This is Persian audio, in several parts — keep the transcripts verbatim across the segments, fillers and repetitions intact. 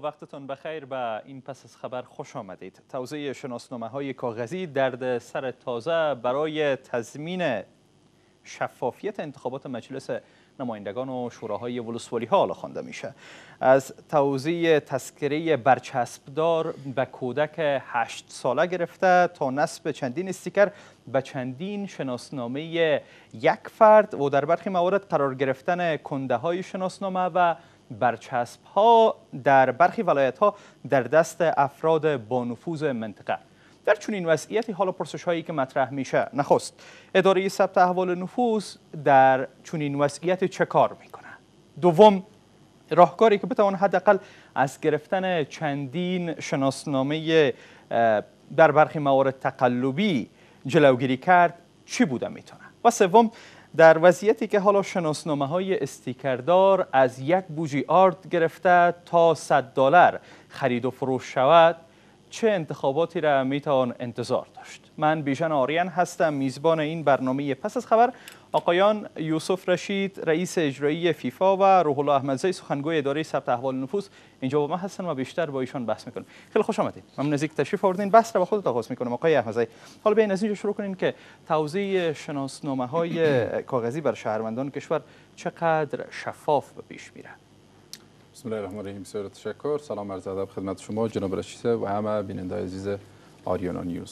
وقتتان بخیر. به این پس از خبر خوش آمدید. توزیع شناسنامه‌های کاغذی درد سر تازه برای تضمین شفافیت انتخابات مجلس نمایندگان و شوراهای ولسوالی ها حالا خوانده میشه. از توزیع تذکره برچسبدار به کودک هشت ساله گرفته تا نصب چندین استیکر به چندین شناسنامه یک فرد و در برخی موارد قرار گرفتن کنده های شناسنامه و برچسب ها در برخی ولایت ها در دست افراد با نفوذ منطقه. در چنین وضعیتی حالا پرسش هایی که مطرح میشه: نخست، اداره ثبت احوال نفوذ در چنین وضعیتی چه کار میکنه؟ دوم، راهکاری که بتوان حداقل از گرفتن چندین شناسنامه در برخی موارد تقلبی جلوگیری کرد چی بوده میتونه؟ و سوم، در وضعیتی که حالا شناسنامه های استیکردار از یک بوجی آرد گرفته تا صد دلار خرید و فروش شود، چه انتخاباتی را میتوان انتظار داشت؟ من بیژن آریان هستم، میزبان این برنامه پس از خبر. آقایان یوسف رشید رئیس اجرایی فیفا و روح الله احمدزی سخنگوی اداره ثبت احوال نفوذ اینجا با ما هستن و بیشتر با ایشان بحث میکنیم. خیلی خوش آمدید. ممنون از اینکه تشریف آوردین. بحث را با خودت آغاز میکنم آقای احمدزی. حالا بیاین از اینجا شروع کنین که توزیع شناسنامه های کاغذی بر شهروندان کشور چقدر شفاف به پیش میره؟ بسم الله الرحمن الرحیم. بسیار تشکر. سلام عرض ادب خدمت شما جناب رشید و همه بیننده عزیز آریانا نیوز.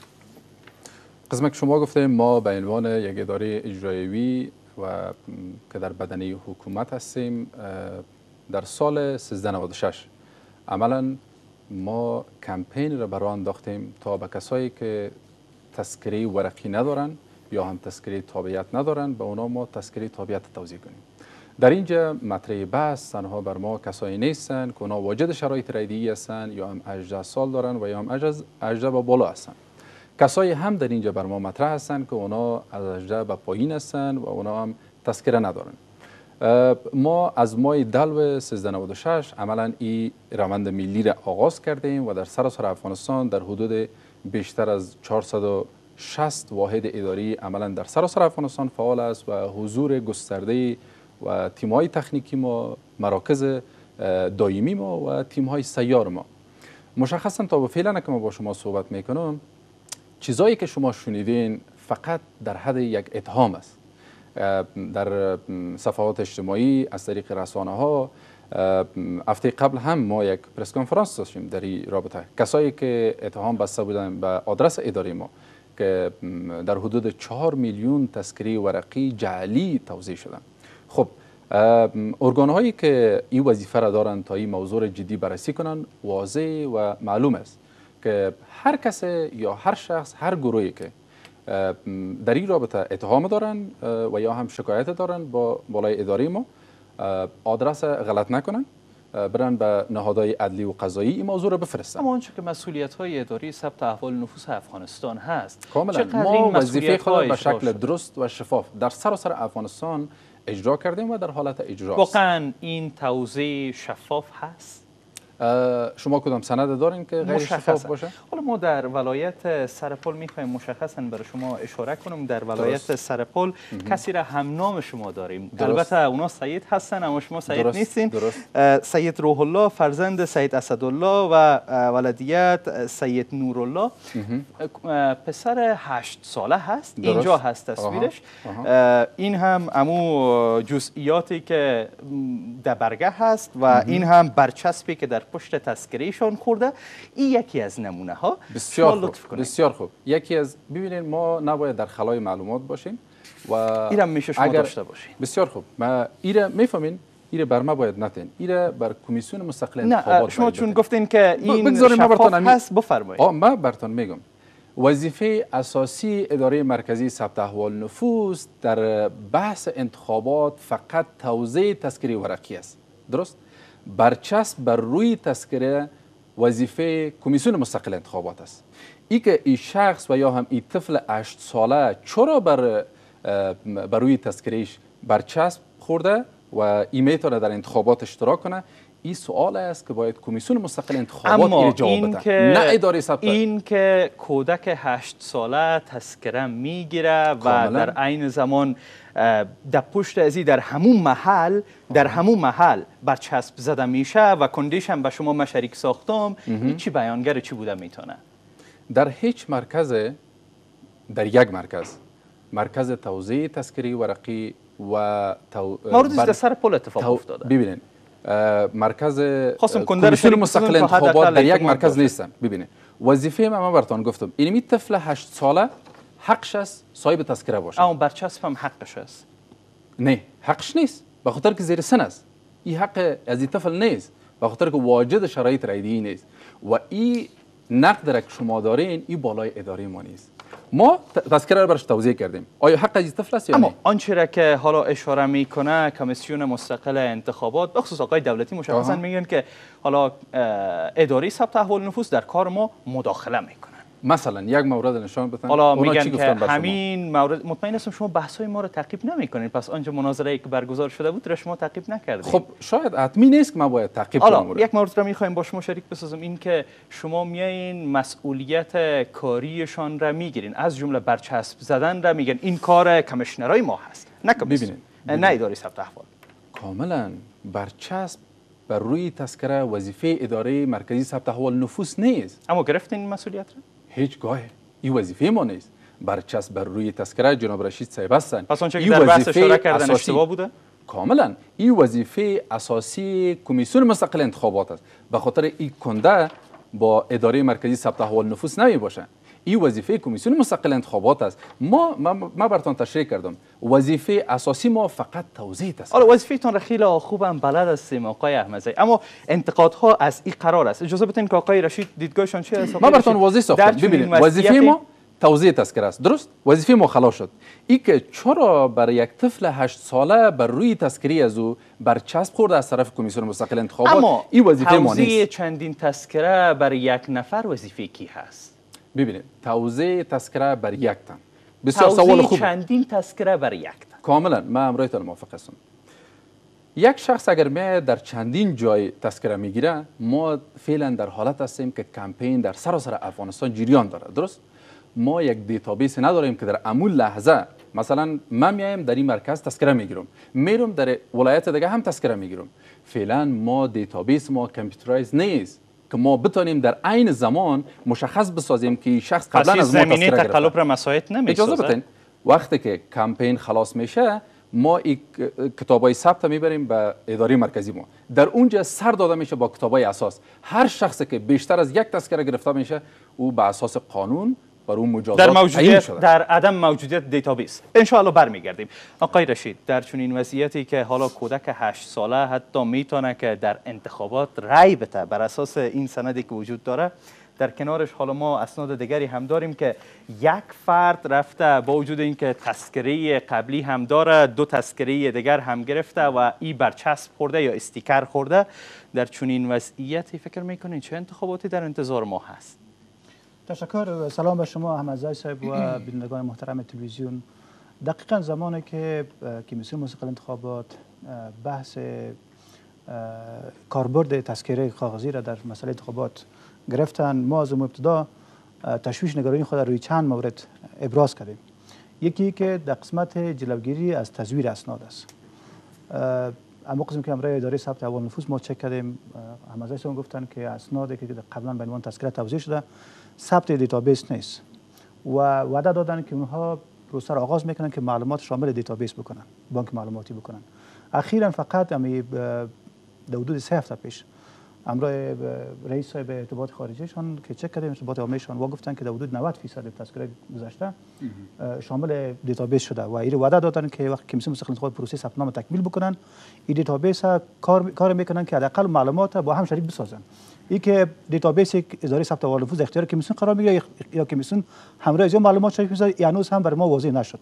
قسمت که شما گفتیم ما به عنوان یک اداره اجرایی و که در بدنه حکومت هستیم، در سال سیزده نود و شش عملا ما کمپین را برای انداختیم تا به کسایی که تذکره ورقی ندارن یا هم تذکره تابعیت ندارن به اونا ما تذکره تابعیت توزیع کنیم. در اینجا مطرح بحث تنها بر ما کسایی نیستن که اونا واجد شرایط رایدی هستن یا هم هجده سال دارن و یا هم هجده و بالا هستن. کسایی هم در اینجا بر ما مطرح هستن که اونا از هجده به پایین هستن و اونا هم تذکره ندارن. ما از ماه دلو سیزده نود و شش عملا این روند ملی را آغاز کردیم و در سراسر افغانستان در حدود بیشتر از چهارصد و شصت واحد اداری عملا در سراسر افغانستان فعال است و حضور گسترده و تیم‌های تکنیکی ما، مراکز دائمی ما و تیم‌های سیار ما. مشخصا تا به فعلا که ما با شما صحبت میکنم، چیزایی که شما شنیدین فقط در حد یک اتهام است. در صفحات اجتماعی از طریق رسانه ها هفته قبل هم ما یک پرس کنفرانس داشتیم در این رابطه. کسایی که اتهام بسته بودن به آدرس اداره ما که در حدود چهار میلیون تذکره ورقی جعلی توزیع شدن. خب ارگان هایی که این وظیفه را دارن تا این موضوع جدی بررسی کنن، واضح و معلوم است که هر کس یا هر شخص، هر گروهی که در این رابطه اتهام دارن و یا هم شکایت دارن با بالای اداره ما، آدرس غلط نکنن، برن به نهادهای عدلی و قضایی این موضوع را بفرستن. اما آنچه که مسئولیت های اداره ثبت احوال نفوذ افغانستان هست، کاملا ما وظیفه خود به شکل درست و شفاف در سراسر افغانستان اجرا کردیم و در حالت اجرا است. واقعا این توزیع شفاف هست؟ شما کدام سند دارین که غیر شفاف باشه؟ حالا ما در ولایت سرپل میخوایم مشخصا برای شما اشاره کنم. در ولایت سرپل کسی را هم نام شما داریم. درست. البته اونا سید هستن اما شما سید درست. نیستین. درست. سید روح الله فرزند سید اسدالله و ولدیت سید نورالله. پسر هشت ساله هست. درست. اینجا هست تصویرش. آها. آها. این هم امو جزئیاتی که در برگه هست و اه. این هم برچسبی که در پشت تذکرهشان خورده. این یکی از نمونه ها. بسیار خوب. بسیار خوب. یکی از ببینید ما نباید در خلای معلومات باشیم و ایرم میشه شما داشته باشین. بسیار خوب. ما ایره میفهمین، ایره بر ما باید نتین. ایره بر کمیسیون مستقل انتخابات. نه شما چون گفتین که این شفاف هست بفرمایید. آ من براتون میگم. وظیفه اساسی اداره مرکزی ثبت احوال نفوذ در بحث انتخابات فقط توزیع تذکره ورقی است. درست؟ برچسب بر روی تذکره وظیفه کمیسیون مستقل انتخابات است. ای که این شخص و یا هم این طفل هشت ساله چرا بر بر روی تذکرهش برچسب خورده و ای میتونه در انتخابات اشتراک کنه، این سوال است که باید کمیسیون مستقل انتخابات اما این جواب این بده، که نه اداره ثبت. این که کودک هشت ساله تذکره میگیره و کاملا. در عین زمان در پشت ازی در همون محل در همون محل برچسب زده میشه و کندیشن به شما من شریک ساختم، این چی بیانگر چی بوده میتونه؟ در هیچ مرکز، در یک مرکز مرکز توزیع تذکره ورقی و تو... موردی در سر پل اتفاق تو... افتاده. ببینید مرکز کمیسیون مستقل انتخابات در یک مرکز نیستن. ببینید وظیفه من براتون گفتم اینمی طفل هشت ساله حقش است صاحب تذکره باشه. اما برچسب هم حقش است. نه حقش نیست، به خاطر که زیر سن است. این حق از این طفل نیست، به خاطر که واجد شرایط رایدی نیست و این نقد را که شما دارین این بالای اداره ما نیست. ما تذکره رو برش توضیح کردیم. آیا حق از طفل است یا نه؟ اما آنچه را که حالا اشاره میکنه کمیسیون مستقل انتخابات، بخصوص آقای دولتی مشخصا میگن که حالا اداره ثبت احوال نفوس در کار ما مداخله میکنن. مثلا یک مورد نشان بدن. حالا میگن که همین مورد، مطمئن هستم شما بحث‌های ما رو تعقیب نمیکنین، پس آنجا مناظره که برگزار شده بود را شما تعقیب نکردید. خب شاید حتمی نیست که ما باید تعقیب کنیم. حالا یک مورد را میخوایم با شما شریک بسازم، این که شما میایین مسئولیت کاریشان را میگیرین، از جمله برچسب زدن را میگن این کار کمیشنرای ما هست، نه کمیسیون، نه اداره ثبت احوال. کاملا برچسب بر روی تذکره وظیفه اداره مرکزی ثبت احوال نفوس نیست. اما گرفتین این مسئولیت را؟ هیچگاه این وظیفه ما نیست. برچسب بر روی تذکره جناب رشید صاحب هستند. پس آنچه که در بحث اشاره کردن اشتباه بوده؟ کاملا این وظیفه اساسی کمیسیون مستقل انتخابات است. به خاطر این کنده با اداره مرکزی ثبت احوال نفوس نمی باشه. این وظیفه کمیسیون مستقل انتخابات است. ما ما, ما براتون تشریح کردم وظیفه اساسی ما فقط توزیع است. حالا وظیفه‌تون را خیلی خوبم بلد هستیم آقای احمدزی، اما انتقادها از این قرار است. اجازه بدین که آقای رشید دیدگاهشان چی است؟ ما براتون واضح ساختم. ببینید وظیفه ما توزیع تذکره است. درست؟ وظیفه ما خلاص شد. ای که چرا برای یک طفل هشت ساله بر روی تذکره از او برچسب خورده از طرف کمیسیون مستقل انتخابات، اما این وظیفه ما نیست. توزیع چندین تذکره برای یک نفر وظیفه کی هست؟ ببینید توزیع تذکره بر یک تن بسیار سوال خوب. چندین تذکره برای یک تن. کاملا من امرایتان موافق هستم. یک شخص اگر می در چندین جای تذکره میگیره، ما فعلا در حالت هستیم که کمپین در سراسر افغانستان جریان داره. درست؟ ما یک دیتابیس نداریم که در امون لحظه مثلا من میایم در این مرکز تذکره میگیرم، میرم در ولایت دیگه هم تذکره میگیرم. فعلا ما دیتابیس ما کامپیوترایز نیست که ما بتونیم در عین زمان مشخص بسازیم که شخص قبلا از ما تذکره گرفته. تقلب را مساعد نمیسازه. اجازه بدین وقتی که کمپین خلاص میشه ما این کتابای ثبت میبریم به اداره مرکزی ما، در اونجا سر داده میشه با کتابای اساس. هر شخصی که بیشتر از یک تذکره گرفته میشه او به اساس قانون بر اون مجازات در موجودیت در عدم موجودیت دیتابیس ان شاء الله برمیگردیم. آقای رشید، در چنین وضعیتی که حالا کودک هشت ساله حتی میتونه که در انتخابات رأی بده بر اساس این سندی که وجود داره، در کنارش حالا ما اسناد دیگری هم داریم که یک فرد رفته با وجود اینکه تذکره قبلی هم داره، دو تذکره دیگر هم گرفته و این برچسب خورده یا استیکر خورده. در چنین وضعیتی فکر میکنین چه انتخاباتی در انتظار ما هست؟ تشکر. سلام به شما احمدزی صاحب و بینندگان محترم تلویزیون. دقیقا زمانی که کمیسیون مستقل انتخابات بحث کاربرد تذکره کاغذی را در مسئله انتخابات گرفتن، ما از ابتدا تشویش نگرانی خود روی چند مورد ابراز کردیم. یکی که در قسمت جلوگیری از تزویر اسناد است. اما قسم که امرای اداره ثبت احوال نفوس ما چک کردیم، احمدزی صاحب گفتن که اسنادی که قبلا به عنوان تذکره توزیع شده ثبت دیتابیس نیست و وعده دادن که اونها پروسه را آغاز میکنن که معلومات شامل دیتابیس بکنن، بانک معلوماتی بکنن. اخیرا فقط امی در حدود سه هفته پیش امرای رئیس صاحب ارتباط خارجیشان که چک کردیم ارتباط عامهشان و گفتن که در حدود نود فیصد تذکره گذشته شامل دیتابیس شده و این وعده دادن که وقت کمیسیون مستقل انتخابات پروسه ثبت نام تکمیل بکنن، این دیتابیس کار کار میکنن که حداقل معلومات با هم شریک بسازن. این که دیتابیس اداره ثبت احوال نفوس اختیار کمیسیون قرار میگیره یا کمیسیون همراه از معلومات شریک میسازه، هنوز هم برای ما واضح نشد.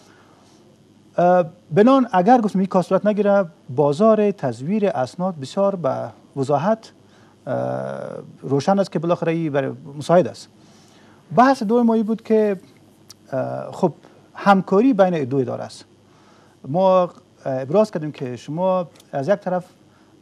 بنان اگر گفتم این کار صورت نگیره، بازار تزویر اسناد بسیار به وضاحت روشن است که بالاخره این برای مساعد است. بحث دوم ما بود که خب همکاری بین دو اداره است. ما ابراز کردیم که شما از یک طرف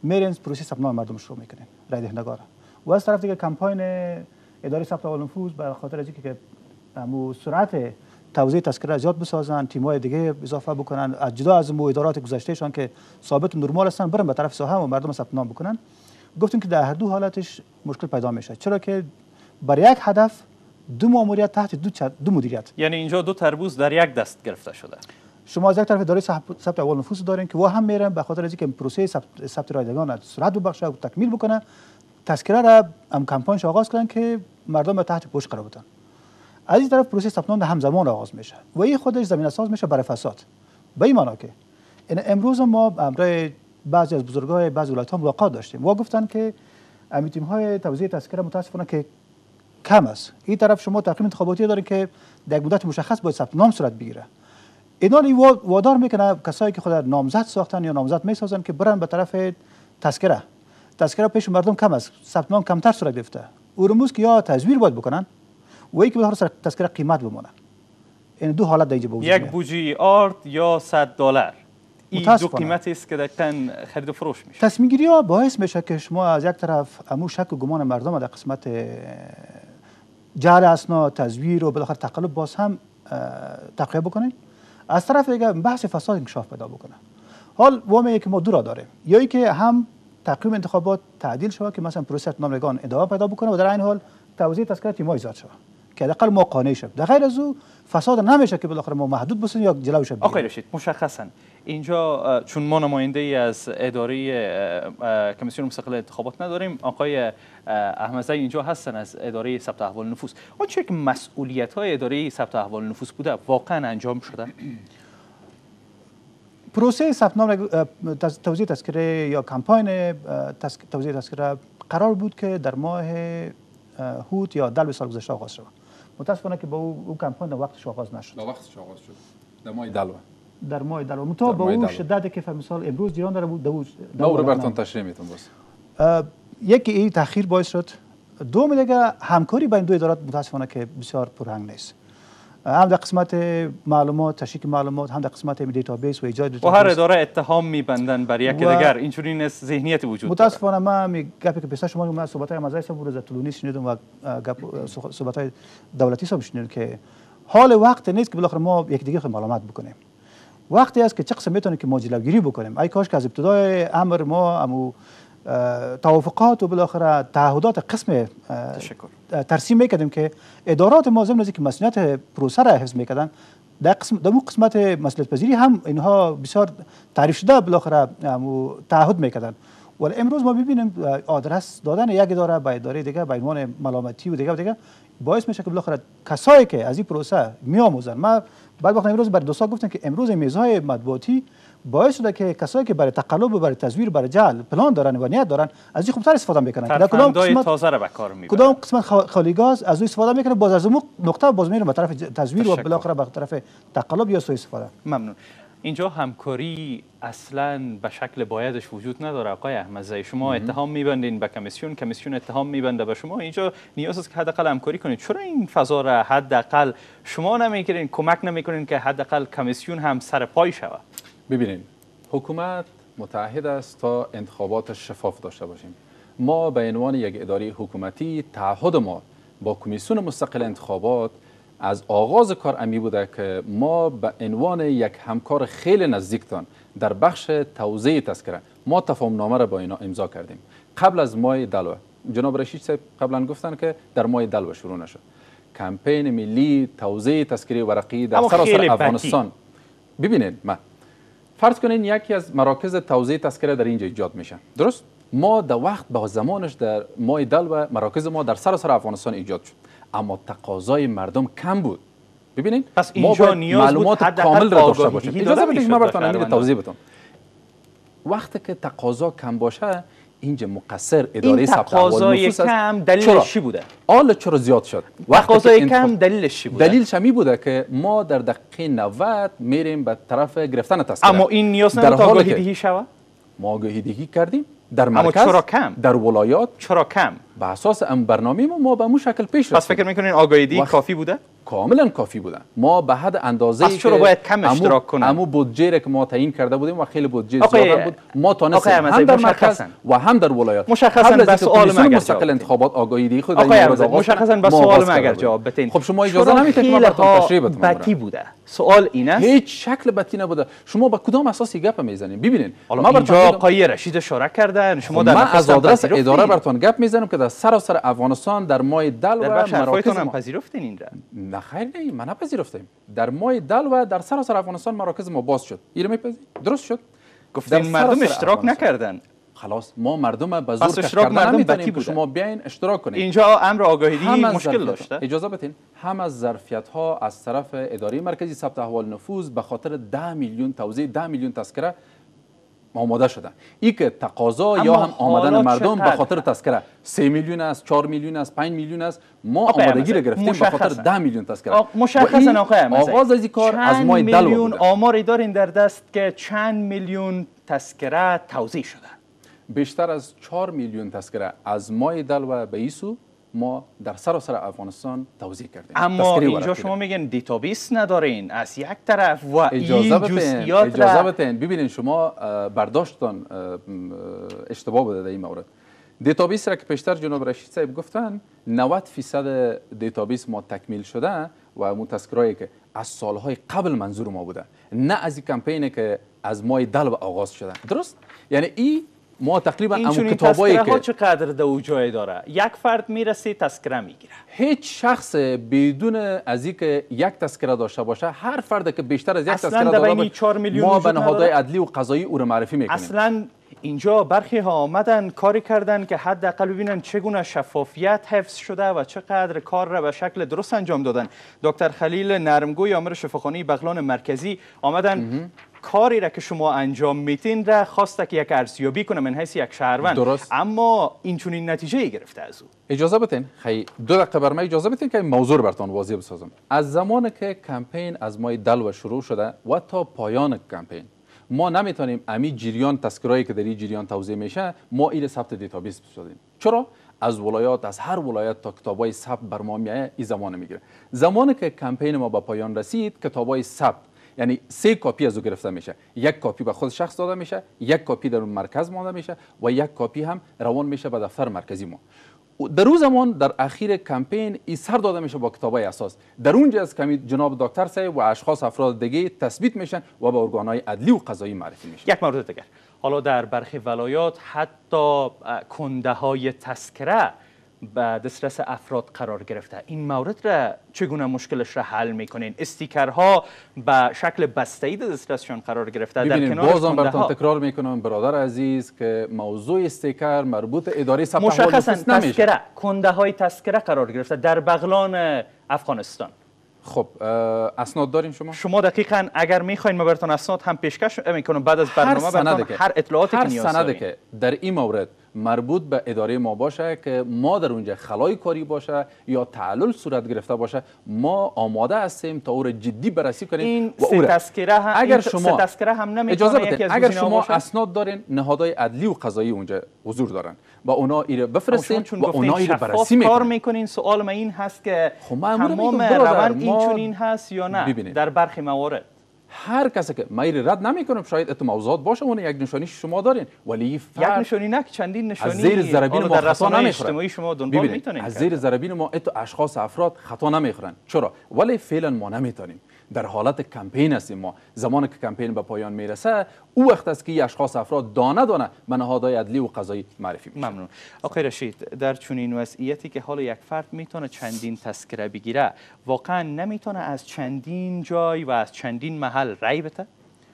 میرین پروسه ثبت نام مردم شروع میکنین رای دهندگان و از طرف دیگه کمپاین اداره ثبت احوال نفوس به خاطر از اینکه همو سرعت توزیع تذکره زیاد بسازن، تیم‌های دیگه اضافه بکنن از جدا از مو ادارات گذشتهشان که ثابت و نرمال هستن برن به طرف ساحه و مردم ثبت نام بکنن. گفتیم که در هر دو حالتش مشکل پیدا میشه، چرا که برای یک هدف دو ماموریت تحت دو چد... دو مدیریت، یعنی اینجا دو تربوز در یک دست گرفته شده. شما از یک طرف اداره ثبت احوال نفوس دارین که و هم میرن به خاطر اینکه پروسه ثبت ثبت رایدگان سرعت ببخشه و تکمیل بکنه، تذکره را هم کمپاینش آغاز کردن که مردم تحت پوش قرار بدن. از این طرف پروسه ثبت نام همزمان آغاز میشه و این خودش زمینه ساز میشه برای فساد. به این معنی که امروز ما برای بعضی از بزرگای بعضی ولایت‌ها ملاقات داشتیم و گفتن که امی تیم‌های توزیع تذکره متاسفانه که کم است. این طرف شما تقویم انتخاباتی دارین که در مدت مشخص باید ثبت نام صورت بگیره. اینا وادار میکنه کسایی که خود نامزد ساختن یا نامزد میسازن که برن به طرف تذکره. تذکره پیش مردم کم است، ثبت نام کمتر صورت گرفته. او رموز که یا تزویر باید بکنن و یکی به هر تذکره قیمت بمونه. این دو حالت در اینجا وجود یک بوجی آرد یا صد دلار. این دو قیمتی است که دقیقاً خرید و فروش میشه. تصمیم گیری ها باعث میشه که شما از یک طرف امو شک و گمان مردم در قسمت جعل اسناد، تزویر و بالاخره تقلب باز هم تقویه بکنید. از طرف دیگه بحث فساد انکشاف پیدا بکنه. حال وامه که ما دو را داریم، یا ای که هم تقویم انتخابات تعدیل شود که مثلا پروسه نامزدگان ادامه پیدا بکنه و در این حال توزیع تذکره تیم‌ها ایجاد شود که حداقل ما قانع شیم. در غیر از او فساد نمیشه که بالاخره ما محدود بسازیم یا جلوش بگیریم. آقای رشید، مشخصا اینجا چون ما نماینده ای از اداره کمیسیون مستقل انتخابات نداریم، آقای احمدزی اینجا هستن از اداره ثبت احوال نفوس. آنچه که مسئولیت های اداره ثبت احوال نفوس بوده واقعا انجام شده؟ پروسه ثبت نام توزیع تذکره یا کمپاین توزیع تذکره قرار بود که در ماه هوت یا دلو سال گذشته آغاز شد. متاسفانه که با او, او کمپاین وقتش آغاز نشد. در وقتش آغاز شد. در ماه دلو. در ماه دلو. متأ با او شدتی که مثال امروز جیران داره بود دو دو رو براتون تشریح میتونم باز. یکی این تأخیر باعث شد. دوم دیگه همکاری بین دو ادارات متاسفانه که بسیار پررنگ نیست. هم در قسمت معلومات، تشریک معلومات، هم در قسمت دیتابیس و ایجاد دیتابیس. و هر اداره اتهام میبندن بر یک دیگر، اینجوری ذهنیت وجود داره. متاسفانه ما می گپی که پیش شما من صحبت‌های مزایس بود از طولانی شنیدم و گپ صحبت‌های دولتی هم شنیدم که حال وقت نیست که بالاخره ما یک دیگه معلومات بکنیم. وقتی است که چه قسم میتونیم که ما جلوگیری بکنیم. ای کاش که از ابتدای امر ما امو توافقات و بالاخره تعهدات قسم ترسیم میکردیم که ادارات ما ضمن اینکه مسئولیت پروسه را حفظ میکردن در قسم در قسمت مسئولیت پذیری هم اینها بسیار تعریف شده بالاخره تعهد میکردن. ولی امروز ما ببینیم آدرس دادن یک اداره به اداره دیگه به عنوان ملامتی و دیگه و دیگه باعث میشه که بالاخره کسایی که از این پروسه میآموزن. ما بعد وقت امروز برای دوستا گفتن که امروز میزهای مطبوعاتی باعث شده که کسایی که برای تقلب و برای تزویر برای جعل پلان دارن و نیت دارن از این خوبتر استفاده میکنن. در کدام قسمت تازه را به کار میبرن، کدام قسمت خالی گاز از او استفاده میکنن، باز از اون نقطه باز میرن به طرف تزویر و بالاخره به طرف تقلب یا سوء استفاده. ممنون. اینجا همکاری اصلا به شکل بایدش وجود نداره. آقای احمدزی، شما اتهام میبندین به کمیسیون، کمیسیون اتهام میبنده به شما. اینجا نیاز است که حداقل همکاری کنید. چرا این فضا را حداقل شما نمیکنین، کمک نمیکنین که حداقل کمیسیون هم سر پای شود؟ ببینید، حکومت متعهد است تا انتخابات شفاف داشته باشیم. ما به عنوان یک اداره حکومتی تعهد ما با کمیسیون مستقل انتخابات از آغاز کار امی بوده که ما به عنوان یک همکار خیلی نزدیکتان در بخش توزیع تذکره ما تفاهم نامه را با اینا امضا کردیم قبل از ماه دلو. جناب رشید صاحب قبلا گفتن که در ماه دلو شروع نشد کمپین ملی توزیع تذکره ورقی در سراسر افغانستان. ببینید، ما فرض کنین یکی از مراکز توزیع تذکره در اینجا ایجاد میشه، درست؟ ما در وقت با زمانش در ماه دلو مراکز ما در سراسر افغانستان ایجاد شد، اما تقاضای مردم کم بود. ببینید، پس اینجا نیاز معلومات کامل را داشته باشیم. اجازه بدید ما براتون امیر توضیح بدم. وقتی که تقاضا کم باشه اینجا مقصر اداره ثبت احوال نفوس است. کم دلیلش چی بوده؟ حالا چرا زیاد شد؟ تقاضای کم دلیلش چی بوده؟ دلیلش می بوده که ما در دقیقه نود میریم به طرف گرفتن تذکره. اما این نیاز نداره تا آگاهی دهی شود؟ ما آگاهی دهی کردیم در مرکز. اما چرا کم؟ در ولایات چرا کم؟ به اساس ام برنامه ما ما به مو شکل پیش رفتیم. پس فکر میکنین آگاهی دهی کافی بوده؟ کاملا کافی بوده. ما به حد اندازه پس چرا باید کم اشتراک کنن؟ امو بودجه را که ما تعیین کرده بودیم و خیلی بودجه آقای... زیاد بود، ما تونستیم هم هم در مرکز و هم در ولایات مشخصا به سوال ما مستقل انتخابات آگاهی دی خود آقای مشخصا به سوال ما اگر جواب بدین. خب شما اجازه نمیدید که ما براتون تشریح بدم. بتی بوده. سوال این است. هیچ شکل بتی نبوده. شما با کدام اساسی گپ میزنین؟ ببینید ما اینجا آقای رشید اشاره کردن، شما در من از آدرس اداره براتون گپ میزنم که در سراسر افغانستان در ماه دل و مراکز هم پذیرفتین این را؟ نه خیر نه، ما نپذیرفتیم. در ماه دل و در سراسر افغانستان مراکز ما باز شد. این میپذیرید؟ درست شد. گفتین مردم اشتراک نکردن. خلاص ما مردم به زور کش کردن نمیتونیم که شما بیاین اشتراک کنید. اینجا امر آگاهی مشکل داشته. اجازه بدین. هم از ظرفیت ها از طرف اداره مرکزی ثبت احوال نفوذ به خاطر ده میلیون توزیع ده میلیون تذکره آماده شده. این که تقاضا یا هم آمدن مردم به خاطر تذکره سه میلیون است، چهار میلیون است، پنج میلیون است، ما آمادگی را گرفتیم به خاطر ده میلیون تذکره. مشخصا آقای آغاز از این کار از ماه دل میلیون آماری دارین در دست که چند میلیون تذکره توزیع شده؟ بیشتر از چهار میلیون تذکره از ماه دل و به ایسو ما در سراسر افغانستان توزیع کردیم. اما اینجا شما میگن دیتابیس ندارین از یک طرف و اجازه این جزئیات اجازه بتین. ببینین شما برداشتتان اشتباه بوده در این مورد. دیتابیس را که پیشتر جناب رشید صاحب گفتن نود فیصد دیتابیس ما تکمیل شده و اون تذکرهایی که از سالهای قبل منظور ما بوده، نه از این کمپینی که از ماه دل و آغاز شده. درست؟ یعنی این ما تقریبا این همون کتابایی که چقدر دو جای داره. یک فرد میرسه تذکره میگیره. هیچ شخص بدون از اینکه یک تذکره داشته باشه، هر فرد که بیشتر از یک تذکره داشته باشه، ما به نهادهای عدلی و قضایی او رو معرفی میکنیم. اصلا اینجا برخی ها آمدن کاری کردن که حداقل ببینن چگونه شفافیت حفظ شده و چقدر کار را به شکل درست انجام دادن. دکتر خلیل نرمگوی آمر شفاخانه بغلان مرکزی آمدن کاری را که شما انجام میتین را خواسته که یک ارزیابی کنه من حیث یک شهروند. درست. اما این چنین نتیجه ای گرفته از او. اجازه بتین خیلی دو دقیقه بر من اجازه بتین که این موضوع رو براتون واضح بسازم. از زمانی که کمپین از ماه دل و شروع شده و تا پایان کمپین ما نمیتونیم امی جریان تذکرهایی که در این جریان توزیع میشه ما این ثبت دیتابیس بسازیم. چرا؟ از ولایات از هر ولایت تا کتابای ثبت بر ما میایه این زمان میگیره. زمانی که کمپین ما به پایان رسید کتابای ثبت یعنی سه کاپی از او گرفته میشه، یک کاپی به خود شخص داده میشه، یک کاپی در مرکز مانده میشه و یک کاپی هم روان میشه به دفتر مرکزی ما. در اون زمان در اخیر کمپین این سر داده میشه با کتابای اساس. در اونجا از کمی جناب دکتر صاحب و اشخاص افراد دیگه تثبیت میشن و به ارگانهای عدلی و قضایی معرفی میشن. یک مورد دیگر، حالا در برخی ولایات حتی کنده های تذکره به دسترس افراد قرار گرفته. این مورد را چگونه مشکلش را حل میکنین؟ استیکرها به شکل بسته‌ای در دسترسشان قرار گرفته. در کنار بازم براتون تکرار میکنم برادر عزیز که موضوع استیکر مربوط اداره ثبت احوال نفوذ نمیشه. مشخصا تذکره، کنده های تذکره قرار گرفته در بغلان افغانستان. خب اسناد دارین شما؟ شما دقیقاً اگر میخواین ما براتون اسناد هم پیشکش میکنم بعد از برنامه براتون هر اطلاعاتی که نیاز دارین. هر سندی که در این مورد مربوط به اداره ما باشه که ما در اونجا خلای کاری باشه یا تعلل صورت گرفته باشه ما آماده هستیم تا او را جدی بررسی کنیم. این سه تذکره هم اگر شما تذکره هم نمیتونه یکی از اگر شما اسناد دارین نهادهای عدلی و قضایی اونجا حضور دارن با اونا ایره بفرستین و اونا ایره بررسی میکنن. کار میکنین. سوال من این هست که تمام روند این چنین هست یا نه؟ ببینید. در برخی موارد هر کسی که میری رد نمیکنم شاید اتماوزات باشه اون یک نشانی شما دارین ولی یک نشانی نه چندین نشانی از زیر ضربین ما خطا نمیخورن. شما دنبال میتونین از زیر ضربین ما اتو اشخاص افراد خطا نمیخورن. چرا؟ ولی فعلا ما نمیتونیم. در حالت کمپین هستیم. ما زمانی که کمپین به پایان میرسه او وقت است که اشخاص افراد دانه دانه به نهادهای عدلی و قضایی معرفی میشن. ممنون. آقای رشید، در چنین وضعیتی که حالا یک فرد میتونه چندین تذکره بگیره واقعا نمیتونه از چندین جای و از چندین محل رای بده؟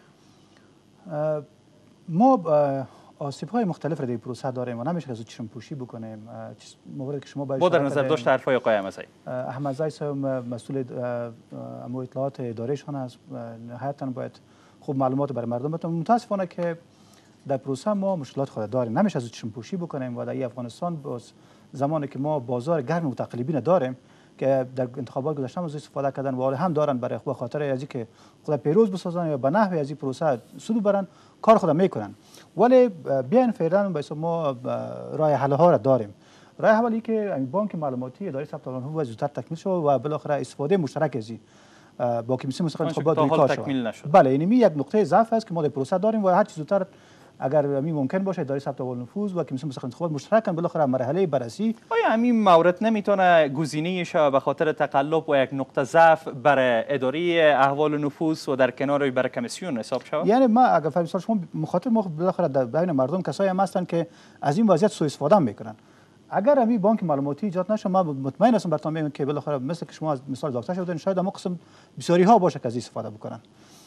ما آسیب های مختلف را در پروسه داریم و نمیشه که از چشم پوشی بکنیم. موردی که شما باید با در نظر داشت حرفای آقای احمدزی احمدزی صاحب مسئول امور اطلاعات ادارهشان است، نهایتا باید خوب معلومات برای مردم بدن. متاسفانه که در پروسه ما مشکلات خود داریم، نمیشه از چشم پوشی بکنیم و در افغانستان باز زمانی که ما بازار گرم متقلبین داریم که در انتخابات گذشته از استفاده کردن و هم دارن برای خود خاطر از اینکه خود پیروز بسازن یا به نحوی از این پروسه سود برن کار خود میکنن. ولی بیاین فعلا به ما راه حل ها را داریم. راه اولی که بانک معلوماتی اداره ثبت نام حقوق زودتر تکمیل شد و بالاخره استفاده مشترک از با کمیسیون مستقل انتخابات روی کار شد. بله این یک نقطه ضعف است که ما در پروسه داریم و هر چیز زودتر اگر می ممکن باشه اداره ثبت احوال نفوذ و کمیسیون مستقل انتخابات مشترکاً بالاخره مرحله بررسی. آیا همین مورد نمیتونه گزینه شه به خاطر تقلب و یک نقطه ضعف برای اداره احوال نفوذ و در کنار برای کمیسیون حساب شود؟ یعنی ما اگر فهم شما مخاطب ما بالاخره در بین مردم کسایی هم هستند که از این وضعیت سوء استفاده میکنن. اگر همین بانک معلوماتی ایجاد نشه ما مطمئن هستم براتون میگم که بالاخره مثل که شما مثال داشته شدین شاید هم قسم بسیاری ها باشه که از استفاده بکنن.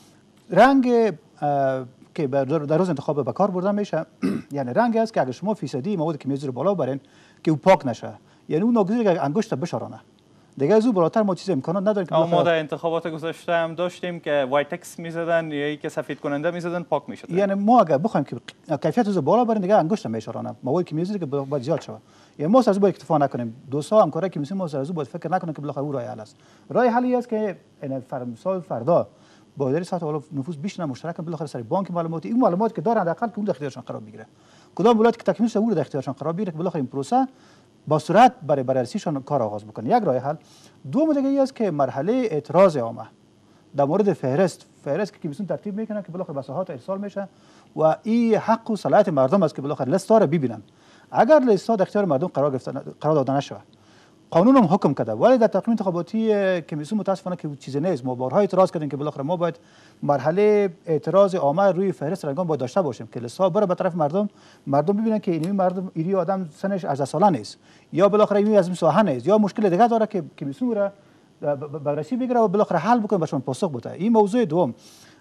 رنگ که در روز انتخاب به کار برده میشه یعنی رنگ است که اگر شما فیصدی مواد کیمیایی رو بالا برین که او پاک نشه یعنی اون ناگزیر که انگشت بشورانه دیگه از او بالاتر ما چیز امکانات نداریم که ما در انتخابات گذشته هم داشتیم که وایتکس میزدن یا که سفید کننده میزدن پاک میشد. یعنی ما اگر بخوایم که کیفیت روز بالا برین دیگه انگشت میشورانه مواد کیمیایی که باید زیاد شود. یعنی ما از باید اکتفا نکنیم. دوستا همکارای کمیسیون ما از باید فکر نکنیم که بالاخره او راه حل است. راه حلی است که این فرمسال فردا با اداره ثبت احوال نفوذ بیشتر مشترک بالاخره سر بانک معلوماتی این معلومات که دارن حداقل که اون در اختیارشان قرار بگیره. کدام ولایت که تکمیل شده در اختیارشان قرار بگیره که بالاخره این پروسه با سرعت برای بررسیشان کار آغاز بکنه. یک راه حل. دوم دیگه ای است که مرحله اعتراض عامه در مورد فهرست فهرست که کمیسیون ترتیب میکنه که بالاخره بساحات ارسال میشه و این حق و صلاحیت مردم است که بالاخره لیست را ببینن. اگر لیست در اختیار مردم قرار گرفته قرار داده نشه قانون هم حکم کرده ولی در تقنین انتخاباتی کمیسیون متاسفانه که چیزی نیست. ما بارها اعتراض کردیم که بالاخره ما باید مرحله اعتراض عامه روی فهرست رایگان باید داشته باشیم که لیست ها بره به طرف مردم مردم ببینن که این مردم ایری آدم سنش از ساله نیست یا بالاخره این از مساحه نیست یا مشکل دیگه داره که کمیسیون را بررسی بگیره و بالاخره حل بکنه بهشون پاسخ بده. این موضوع دوم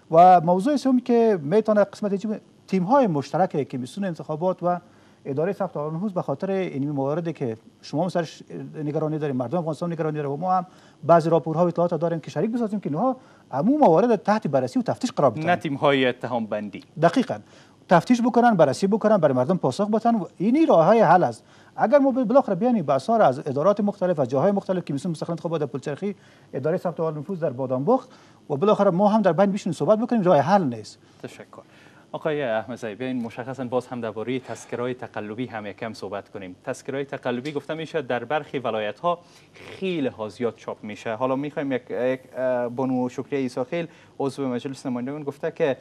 و موضوع سوم که میتونه قسمت تیم های مشترک کمیسیون انتخابات و اداره ثبت احوال نفوذ به خاطر این مواردی که شما سرش نگرانی داریم مردم افغانستان نگرانی داره و ما هم بعضی راپورها و اطلاعات داریم که شریک بسازیم که اینها عموم موارد تحت بررسی و تفتیش قرار بدن. نه تیم های اتهام بندی. دقیقاً تفتیش بکنن بررسی بکنن برای مردم پاسخ بدن و این راه های حل است. اگر ما بالاخره بیانیم به اثر از ادارات مختلف از جاهای مختلف کمیسیون مستقل انتخابات در پلچرخی اداره ثبت احوال نفوذ در بادامبخت و بالاخره ما هم در بین بشینیم صحبت بکنیم راه حل نیست. تشکر. آقای احمدزی بیاین مشخصا باز هم درباره تذکره‌های تقلبی هم یکم صحبت کنیم. تذکره‌های تقلبی گفته میشه در برخی ولایت‌ها خیلی ها زیاد چاپ میشه. حالا می‌خوایم یک, یک بانو شکریه عیساخیل عضو مجلس نمایندگان گفته که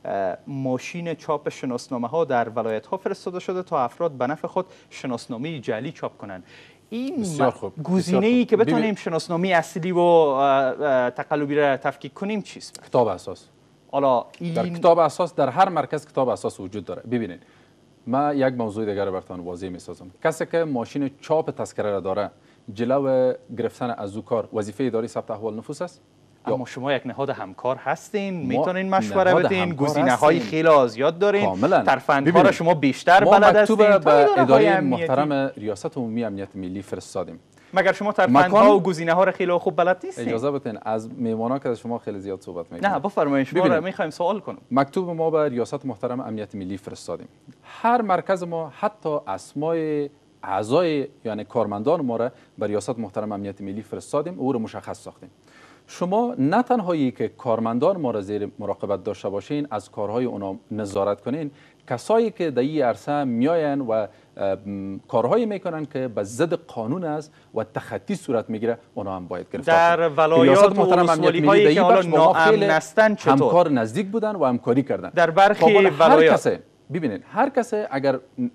ماشین چاپ شناسنامه‌ها در ولایت‌ها فرستاده شده تا افراد به نفع خود شناسنامه جعلی چاپ کنند. این گزینه‌ای که بتونیم شناسنامه اصلی و تقلبی را تفکیک کنیم چیست؟ کتاب اساس. حالا این... در کتاب اساس در هر مرکز کتاب اساس وجود داره. ببینید ما یک موضوع دیگر رو براتون واضح می‌سازم. کسی که ماشین چاپ تذکره را داره جلو گرفتن از او کار وظیفه اداره ثبت احوال نفوذ است. اما شما یک نهاد همکار هستین میتونین مشوره بدین گزینه‌های خیلی زیاد دارین ترفندها را شما بیشتر بلد هستین. ما مکتوب به اداره محترم ریاست عمومی امنیت ملی فرستادیم. مگر شما ترفندها و گزینه‌ها را خیلی خوب بلد نیستین؟ اجازه بدین از میمونا که شما خیلی زیاد صحبت میکنید. نه بفرمایید شما را میخوایم سوال کنم. مکتوب ما به ریاست محترم امنیت ملی فرستادیم. هر مرکز ما حتی اسمای اعضای یعنی کارمندان ما را به ریاست محترم امنیت ملی فرستادیم او را مشخص ساختیم. شما نه تنهایی که کارمندان ما را زیر مراقبت داشته باشین از کارهای اونا نظارت کنین کسایی که در این عرصه میاین و کارهایی میکنن که به ضد قانون است و تخطی صورت میگیره اونا هم باید گرفتار شد. در ولایات و ولسوالی‌هایی که حالا ناامن هستن چطور همکار نزدیک بودن و همکاری کردن در برخی ولایات؟ ببینید هر کسی اگر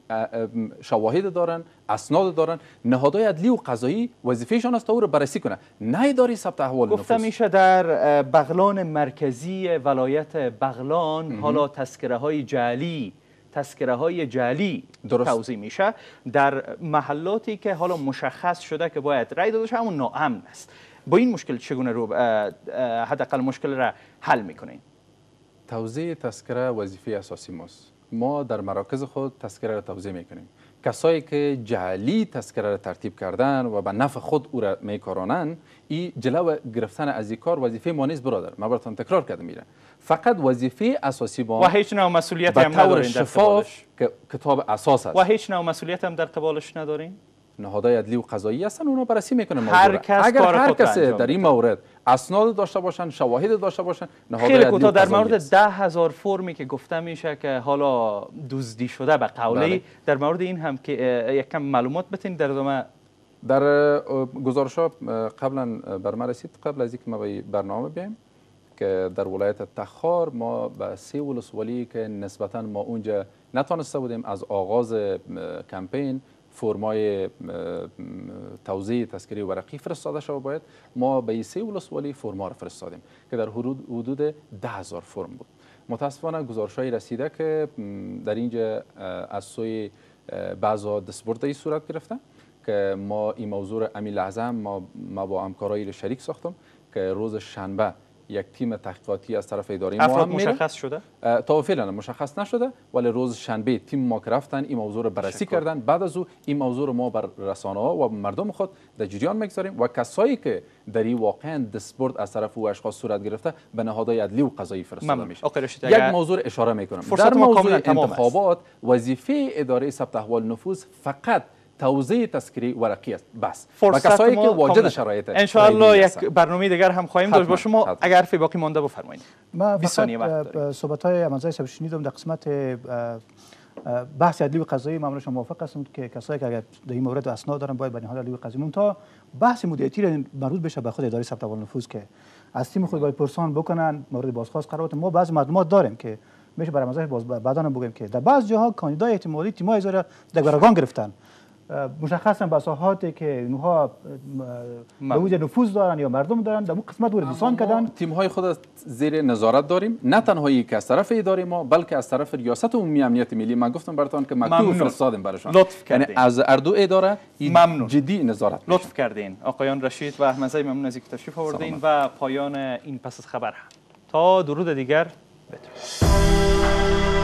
شواهد دارن اسناد دارن نهادهای عدلی و قضایی وظیفهشان است او رو بررسی کنه نه اداره ثبت احوال نفوذ. گفته میشه در بغلان مرکزی ولایت بغلان حالا تذکره های جعلی تذکره های جعلی توزیع میشه در محلاتی که حالا مشخص شده که باید رای داده شه همون ناامن است. با این مشکل چگونه رو حداقل مشکل را حل میکنین؟ توزیع تذکره وظیفه اساسی ماست. ما در مراکز خود تذکره را توزیع میکنیم. کسایی که جعلی تذکره را ترتیب کردن و به نفع خود او را میکارانند این جلو گرفتن از این کار وظیفه ما نیست برادر. من براتون تکرار کردم میره فقط وظیفه اساسی ما و هیچ نوع مسئولیت هم ندارین در قبالش که کتاب اساس است و هیچ نوع مسئولیت هم در قبالش ندارین. نهادهای عدلی و قضایی هستن اونا بررسی میکنن هر کس اگر هر کسی در این مورد اسناد داشته باشن، شواهد داشته باشن. خیلی کوتاه در مورد ده هزار فرمی که گفته میشه که حالا دزدی شده به قولی بله. در مورد این هم که یک کم معلومات بتین در ادامه. در گزارش ها قبلا بر ما رسید قبل از اینکه ما به برنامه بیایم که در ولایت تخار ما به سه ولسوالی که نسبتا ما اونجا نتونسته بودیم از آغاز کمپین فرمای توزیع تذکره ورقی فرستاده شد، باید ما به سه ولسوالی فرما را فرستادیم که در حدود ده هزار فرم بود. متاسفانه گزارش‌های رسیده که در اینجا از سوی بعضا دستبردی صورت گرفته که ما این موضوع امی لحظه ما, ما با همکارای شریک ساختم که روز شنبه یک تیم تحقیقاتی از طرف اداره ما افراد مشخص شده؟ تا فعلا مشخص نشده، ولی روز شنبه تیم ما که رفتن این موضوع رو بررسی شکر. کردن. بعد از او این موضوع رو ما بر رسانه ها و مردم خود در جریان میگذاریم و کسایی که در این واقعا دستبرد از طرف او اشخاص صورت گرفته به نهادهای عدلی و قضایی فرستاده میشه. یک موضوع اشاره میکنم در موضوع انتخابات وظیفه اداره ثبت احوال نفوذ فقط توزیع تذکره ورقی است بس و کسایی که واجد شرایط ان شاء الله یک برنامه دیگر هم خواهیم داشت با شما. حتما. اگر حرفی باقی مانده بفرمایید. ما فقط صحبت‌های امانزای صاحب شنیدم در قسمت بحث عدلی و قضایی معمولا شما موافق هستم که کسایی که اگر در این مورد اسناد دارن باید به نهاد عدلی و قضایی مونتا بحث مدیریتی مربوط بشه به خود اداره ثبت احوال نفوذ که از تیم خود باید پرسان بکنن مورد بازخواست قرار ما بعضی معلومات داریم که میشه برای مزاح باز بعداً بگیم که در بعض جاها کاندیدای احتمالی تیم‌های ازاره در گروگان گرفتن مشخصا بساحاتی که اونها به وجه نفوذ دارن یا مردم دارن در اون قسمت رو دیسان کردن. تیم های خود زیر نظارت داریم، نه تنها یک از طرف اداره ما بلکه از طرف ریاست عمومی امنیت ملی. من گفتم براتون که مکتوب فرستادیم براشون، یعنی از اردو اداره ممنون جدی نظارت لطف کردین. آقایان رشید و احمدزی ممنون از اینکه تشریف آوردین و پایان این پس از خبر تا درود دیگر بدرود.